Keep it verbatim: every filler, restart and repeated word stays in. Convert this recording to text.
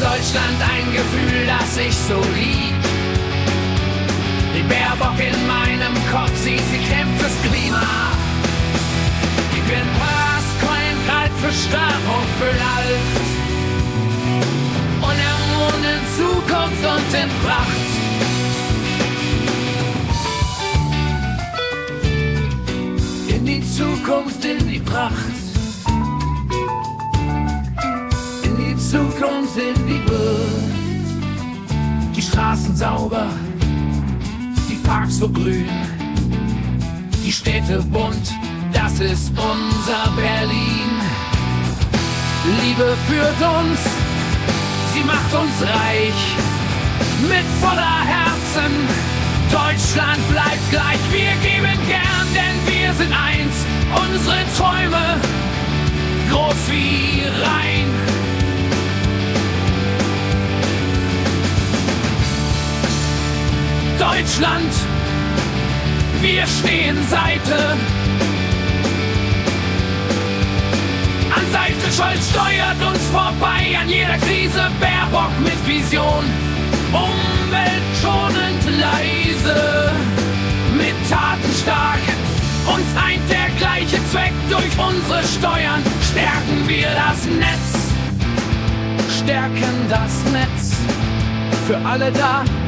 Deutschland ein Gefühl, das ich so lieb. Die Baerbock in meinem Kopf, sie, sie kämpft fürs Klima. Die wird Pass, kein Kalt für Strafe, für Alt. Und in Zukunft und in Pracht. In die Zukunft, in die Pracht. In die Zukunft, in die Wucht. Die Straßen sauber, die Parks so grün, die Städte bunt, das ist unser Berlin. Liebe führt uns, sie macht uns reich, mit voller Herzen. Deutschland bleibt gleich, wir geben gern, denn wir sind eins. Unsere Träume groß wie Rhein. Deutschland, wir stehen Seite an Seite. Scholz steuert uns vorbei an jeder Krise. Baerbock mit Vision, umweltschonend leise, mit Taten stark. Uns eint der gleiche Zweck, durch unsere Steuern stärken wir das Netz. Stärken das Netz, für alle da,